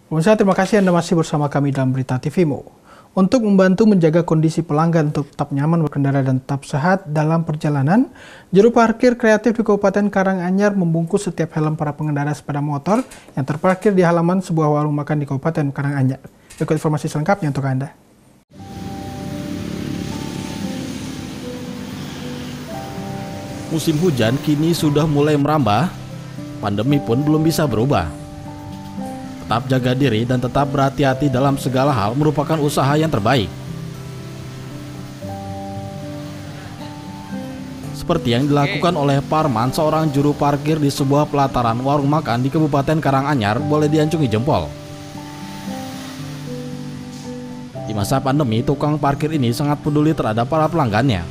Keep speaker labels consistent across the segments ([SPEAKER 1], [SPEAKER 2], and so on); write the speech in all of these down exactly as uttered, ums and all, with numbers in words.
[SPEAKER 1] Pemirsa, terima kasih Anda masih bersama kami dalam Berita T V-mu. Untuk membantu menjaga kondisi pelanggan untuk tetap nyaman berkendara dan tetap sehat dalam perjalanan, juru parkir kreatif di Kabupaten Karanganyar membungkus setiap helm para pengendara sepeda motor yang terparkir di halaman sebuah warung makan di Kabupaten Karanganyar. Berikut informasi selengkapnya untuk Anda.
[SPEAKER 2] Musim hujan kini sudah mulai merambah, pandemi pun belum bisa berubah. Tetap jaga diri dan tetap berhati-hati dalam segala hal merupakan usaha yang terbaik. Seperti yang dilakukan oleh Parman, seorang juru parkir di sebuah pelataran warung makan di Kabupaten Karanganyar, boleh diacungi jempol. Di masa pandemi, tukang parkir ini sangat peduli terhadap para pelanggannya.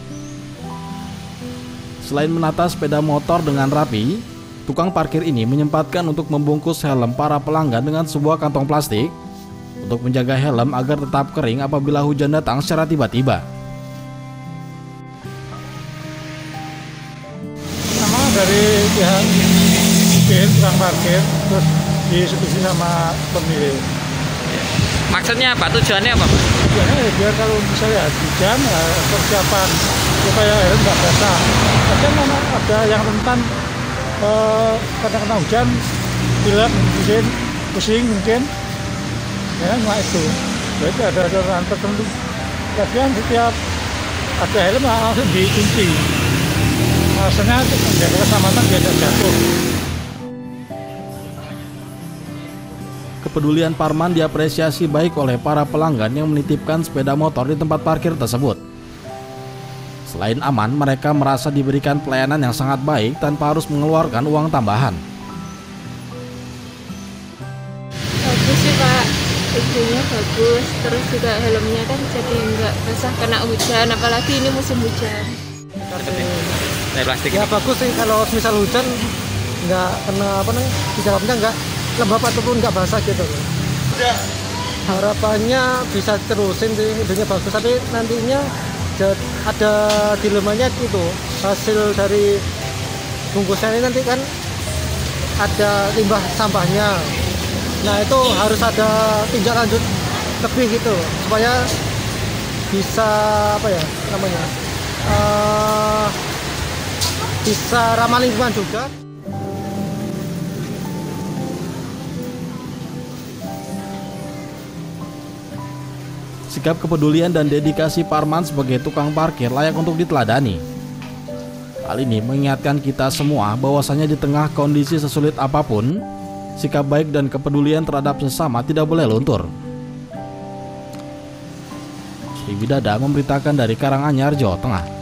[SPEAKER 2] Selain menata sepeda motor dengan rapi, tukang parkir ini menyempatkan untuk membungkus helm para pelanggan dengan sebuah kantong plastik untuk menjaga helm agar tetap kering apabila hujan datang secara tiba-tiba.
[SPEAKER 3] Sama dari pihak tukang parkir, terus disetujui sama pemilik.
[SPEAKER 4] Maksudnya apa? Tujuannya apa, Pak?
[SPEAKER 3] Tujuannya ya biar kalau misalnya hujan, ya, persiapan supaya helm nggak basah. Kadang ada yang rentan eh, kadang kena hujan, pilek, pusing, pusing mungkin, ya cuma itu. Berarti ada aturan tertentu. Kadang setiap ada helm langsung dikunci. Alasannya menjaga keselamatan biar tidak jatuh.
[SPEAKER 2] Kepedulian Parman diapresiasi baik oleh para pelanggan yang menitipkan sepeda motor di tempat parkir tersebut. Selain aman, mereka merasa diberikan pelayanan yang sangat baik tanpa harus mengeluarkan uang tambahan.
[SPEAKER 5] Bagus sih Pak, itunya bagus, terus juga helmnya kan jadi nggak basah kena hujan, apalagi ini musim hujan.
[SPEAKER 4] Dari plastik.
[SPEAKER 6] Ya bagus sih kalau misal hujan nggak kena apa namanya di dalamnya nggak lembab ataupun nggak basah gitu. Ya. Harapannya bisa terusin sih, idenya bagus, tapi nantinya ada dilemanya itu hasil dari bungkusnya ini nanti kan ada limbah sampahnya. Nah itu harus ada tindak lanjut lebih gitu supaya bisa apa ya namanya uh, bisa ramah lingkungan juga.
[SPEAKER 2] Sikap kepedulian dan dedikasi Parman sebagai tukang parkir layak untuk diteladani. Hal ini mengingatkan kita semua bahwasanya di tengah kondisi sesulit apapun, sikap baik dan kepedulian terhadap sesama tidak boleh luntur. Sri Widada memberitakan dari Karanganyar, Jawa Tengah.